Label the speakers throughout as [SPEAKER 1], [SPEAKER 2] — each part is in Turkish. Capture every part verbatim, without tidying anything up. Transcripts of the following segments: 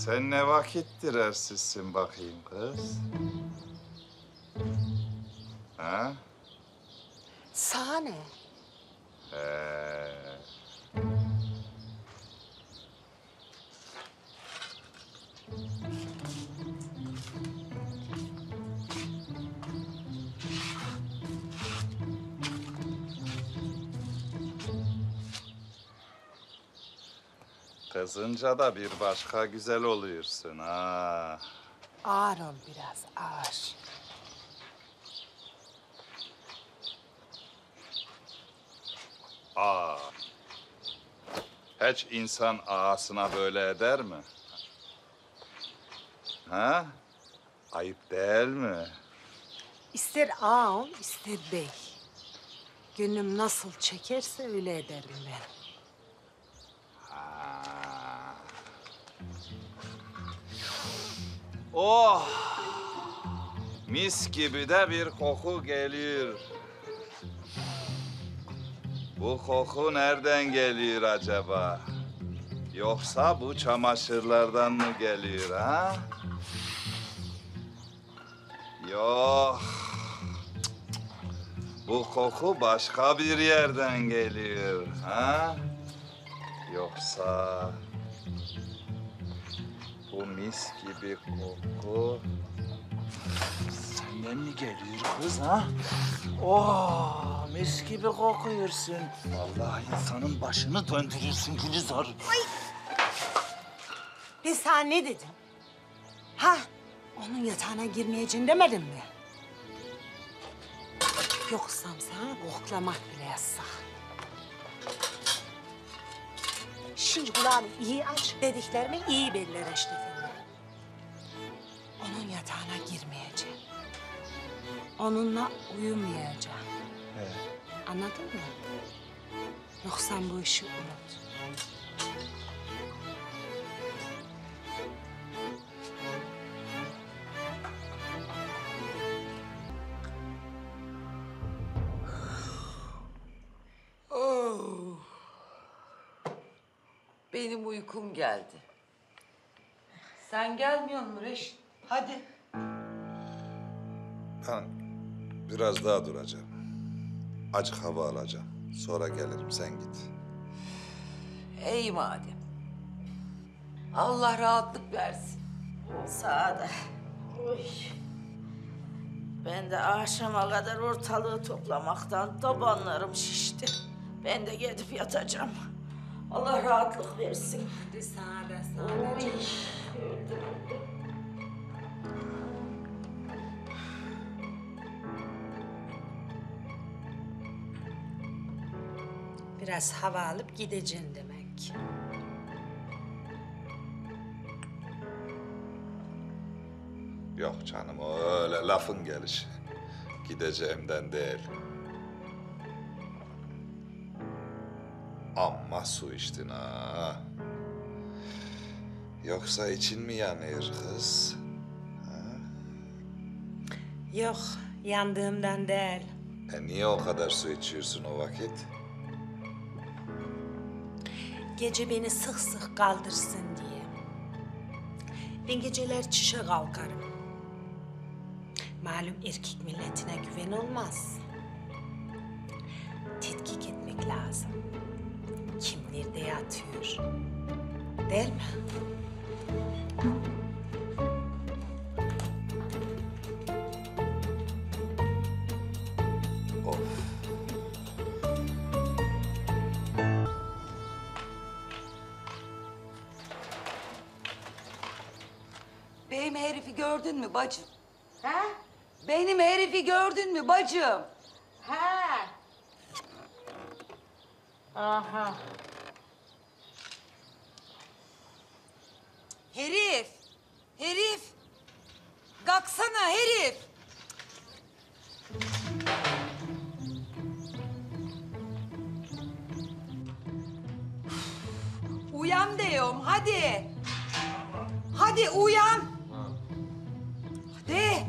[SPEAKER 1] Sen ne vakittir ersizsin bakayım kız? Ha?
[SPEAKER 2] Sana ne?
[SPEAKER 1] Ee, Kızınca da bir başka güzel oluyorsun ha.
[SPEAKER 2] Ağır ol biraz, ağır.
[SPEAKER 1] Aa. Hiç insan ağasına böyle eder mi? Ha? Ayıp değil mi?
[SPEAKER 2] İster ağa ol, ister bey. Gönlüm nasıl çekerse öyle ederim ben.
[SPEAKER 1] Ha. Oh! Mis gibi de bir koku geliyor. Bu koku nereden geliyor acaba? Yoksa bu çamaşırlardan mı geliyor ha? Yok. Bu koku başka bir yerden geliyor ha? Yoksa bu mis gibi koku senden mi geliyor kız ha? Oh, mis gibi kokuyorsun. Vallahi insanın başını döndürürsün Gülizar.
[SPEAKER 2] Ben sana ne dedim? Ha? Onun yatağına girmeyeceksin demedim mi? Yoksam sana koklamak bile yasak. Şimdi kulağını iyi aç, dediklerimi iyi belli Reşit Efendi. Onun yatağına girmeyeceksin. Onunla uyumayacaksın.
[SPEAKER 1] He.
[SPEAKER 2] Anladın mı? Yoksa bu işi unut.
[SPEAKER 3] Oh. Benim uykum geldi. Sen gelmiyor musun Reşit? Hadi.
[SPEAKER 1] Ben biraz daha duracağım. Acık hava alacağım. Sonra gelirim, sen git.
[SPEAKER 3] Ey madem. Allah rahatlık versin.
[SPEAKER 4] Sağda. Oy. Ben de akşama kadar ortalığı toplamaktan tabanlarım şişti. Ben de gidip yatacağım. Allah rahatlık versin.
[SPEAKER 2] Hadi sağda, sağda.
[SPEAKER 4] Oy. Öldüm, öldüm.
[SPEAKER 2] Biraz hava alıp gideceksin demek.
[SPEAKER 1] Yok canım, o öyle lafın gelişi. Gideceğimden değil. Amma su içtin ha. Yoksa için mi yanıyor kız?
[SPEAKER 2] Yok, yandığımdan değil.
[SPEAKER 1] E niye o kadar su içiyorsun o vakit?
[SPEAKER 2] Gece beni sık sık kaldırsın diye. Ben geceler çişe kalkarım. Malum erkek milletine güven olmaz. Tetkik etmek lazım. Kim nerede yatıyor? Değil mi?
[SPEAKER 1] Of.
[SPEAKER 3] Benim herifi gördün mü bacım?
[SPEAKER 4] Ha?
[SPEAKER 3] Benim herifi gördün mü bacım?
[SPEAKER 4] Ha. Aha.
[SPEAKER 3] Herif! Herif! Kalksana herif! Uyan diyorum, hadi! Hadi uyan! Hadi!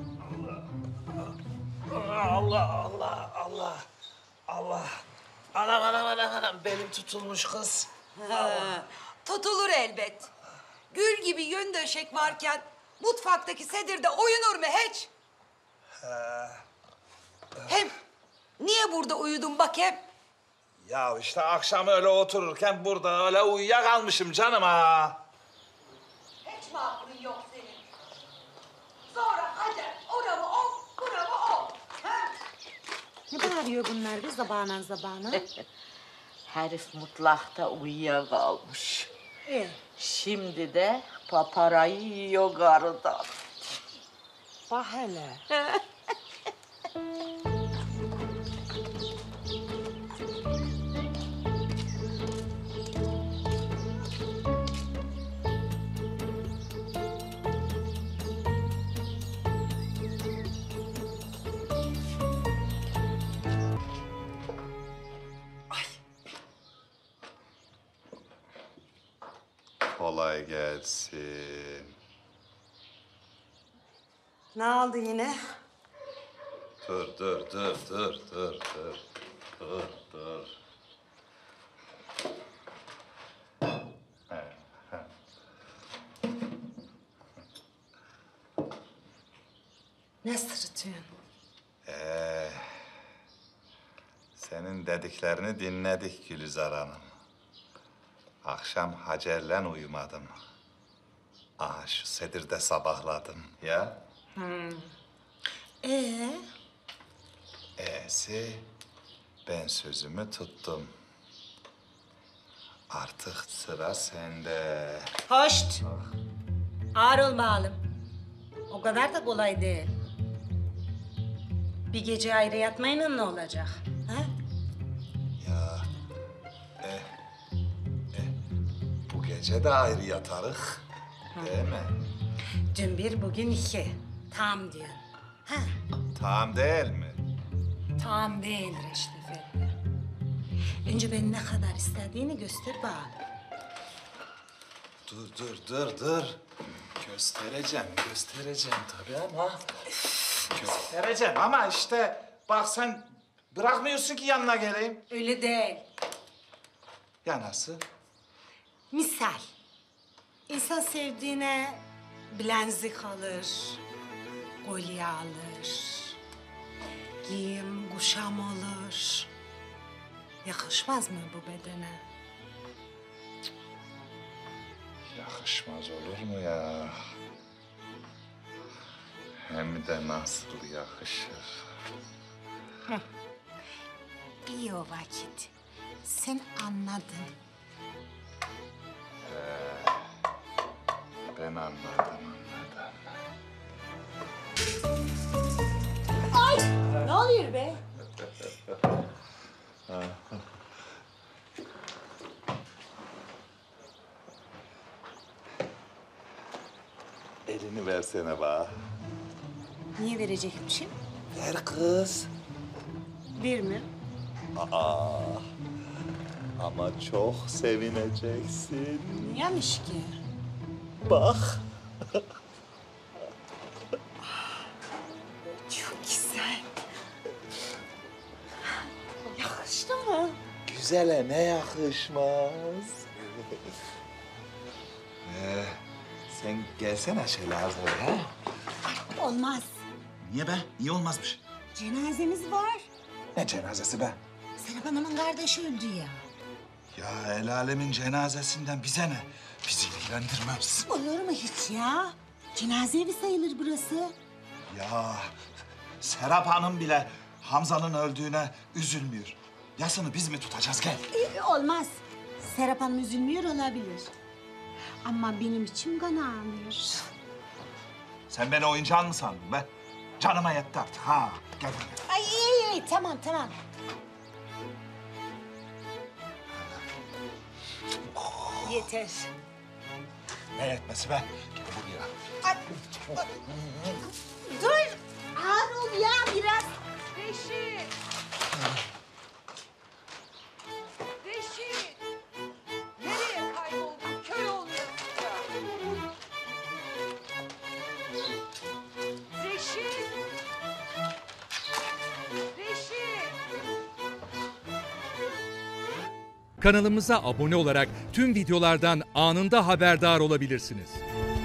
[SPEAKER 5] Allah Allah Allah Allah. Anam anam anam anam belim tutulmuş kız.
[SPEAKER 3] Ha, tutulur elbet.
[SPEAKER 6] Gül gibi yün döşek varken mutfaktaki sedirde oyunur mu hiç? Hem niye burada uyudun bakayım?
[SPEAKER 1] Ya işte akşam öyle otururken burada öyle uyuyakalmışım canım ha.
[SPEAKER 6] Hiç mi aklın yok senin? Sonra Hacer oramı ol, buramı ol. Ha?
[SPEAKER 2] Ne bağırıyor bunlar bir zabana zabana?
[SPEAKER 4] Herif mutlakta uyuyakalmış.
[SPEAKER 2] Ee,
[SPEAKER 4] Şimdi de paparayı yiyor karıdan.
[SPEAKER 2] bak hele.
[SPEAKER 7] Kolay gelsin.
[SPEAKER 2] Ne oldu yine?
[SPEAKER 7] Dur, dur, dur, dur, dur, dur. Dur, dur.
[SPEAKER 2] Ne sırıtıyorsun?
[SPEAKER 7] Ee, senin dediklerini dinledik Gülizar Hanım. Akşam Hacer'le uyumadım. Aha şu sedirde sabahladım ya.
[SPEAKER 2] Ee,
[SPEAKER 7] E'si ben sözümü tuttum. Artık sıra sende.
[SPEAKER 2] hoşt. Ağır ol bağlım. O kadar da kolay değil. Bir gece ayrı yatmayla ne olacak? Ha?
[SPEAKER 7] Ya, eh, eh, bu gece de ayrı yatarık, değil mi?
[SPEAKER 2] Dün bir, bugün iki. Tam diyorsun. Ha?
[SPEAKER 7] Tamam değil mi?
[SPEAKER 2] Tam değil Reşit Efendi. Önce beni ne kadar istediğini göster bağlı.
[SPEAKER 7] Dur, dur, dur, dur. Göstereceğim, göstereceğim tabii ama...
[SPEAKER 1] Göstereceğim ama işte bak sen bırakmıyorsun ki yanına geleyim.
[SPEAKER 2] Öyle değil.
[SPEAKER 1] Ya nasıl?
[SPEAKER 2] Misal. İnsan sevdiğine bilezik alır, kolye alır, giyim, kuşam olur. Yakışmaz mı bu bedene?
[SPEAKER 7] Yakışmaz olur mu ya? Hem de nasıl yakışır.
[SPEAKER 2] İyi o vakit. Sen anladın.
[SPEAKER 7] Ben anladım, anladım.
[SPEAKER 2] Ne oluyor be?
[SPEAKER 7] Elini versene bana.
[SPEAKER 2] Niye verecekmişim?
[SPEAKER 7] Ver kız.
[SPEAKER 2] Bir mi?
[SPEAKER 7] Ama çok sevineceksin.
[SPEAKER 2] Niyemiş ki?
[SPEAKER 7] Bak.
[SPEAKER 2] Çok güzel. Yakıştı mı?
[SPEAKER 7] Güzele ne yakışmaz. ee, sen gelsene şöyle az ha.
[SPEAKER 2] Olmaz.
[SPEAKER 1] Niye be? Niye olmazmış?
[SPEAKER 2] Cenazemiz var.
[SPEAKER 1] Ne cenazesi be?
[SPEAKER 2] Serap Hanım'ın kardeşi öldü ya.
[SPEAKER 1] Ya el alemin cenazesinden bize ne? Bizi ilgilendirmez.
[SPEAKER 2] Olur mu hiç ya? Cenaze evi sayılır burası.
[SPEAKER 1] Ya Serap Hanım bile Hamza'nın öldüğüne üzülmüyor. Yasını biz mi tutacağız gel.
[SPEAKER 2] Ee, olmaz. Serap Hanım üzülmüyor olabilir. Ama benim içim kan ağrıyor.
[SPEAKER 1] Sen beni oyuncağın mı sandın be? Canıma yetti artık ha. Gel buraya.
[SPEAKER 2] Ay iyi iyi tamam tamam. Yeter.
[SPEAKER 1] Ne yetmesi be? Gel buraya.
[SPEAKER 2] Ay, ay. Dur. Ağır ol ya biraz.
[SPEAKER 6] Reşit! Reşit! Nereye kayboldun? Köy oluyorsun ya. Reşit! Reşit!
[SPEAKER 8] Kanalımıza abone olarak tüm videolardan anında haberdar olabilirsiniz.